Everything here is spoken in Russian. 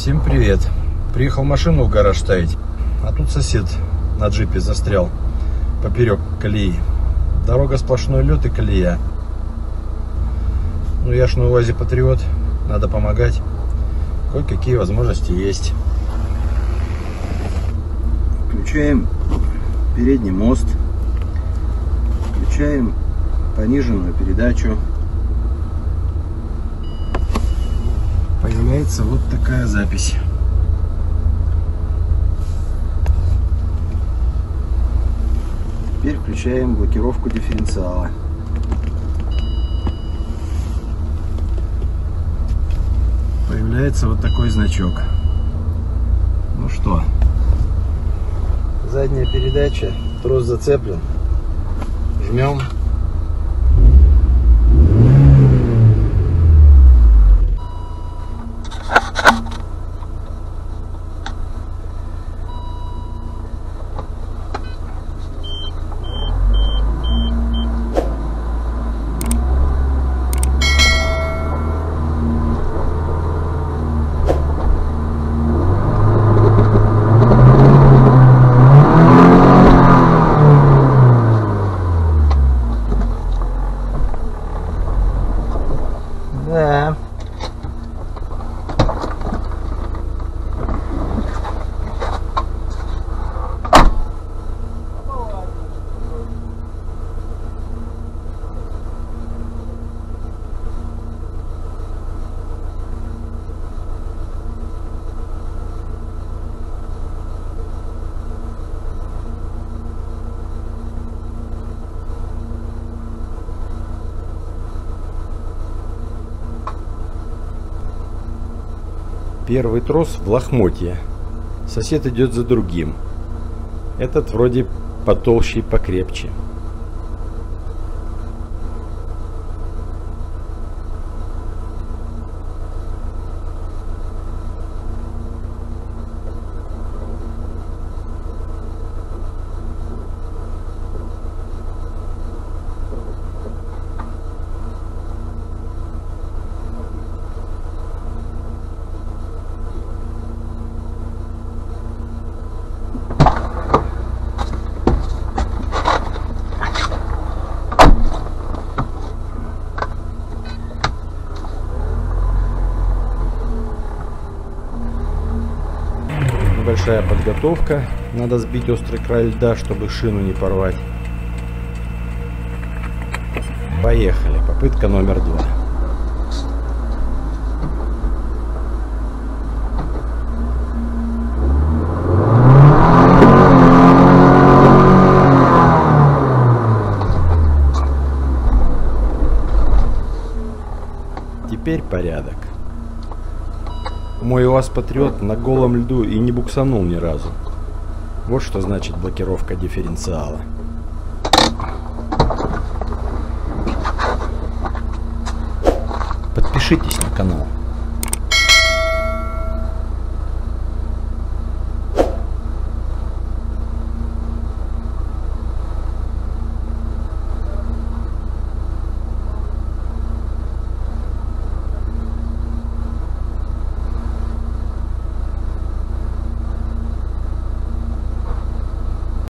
Всем привет! Приехал машину в гараж ставить, а тут сосед на джипе застрял поперек колеи. Дорога сплошной лед и колея. Ну я ж на УАЗе Патриот, надо помогать. Кое-какие возможности есть. Включаем передний мост, включаем пониженную передачу. Появляется вот такая запись. Теперь включаем блокировку дифференциала. Появляется вот такой значок. Ну что, задняя передача, трос зацеплен. Жмем. Да. Первый трос в лохмотье. Сосед идет за другим. Этот вроде потолще и покрепче. Небольшая подготовка. Надо сбить острый край льда, чтобы шину не порвать. Поехали. Попытка номер 2. Теперь порядок. Мой УАЗ Патриот на голом льду и не буксанул ни разу. Вот что значит блокировка дифференциала. Подпишитесь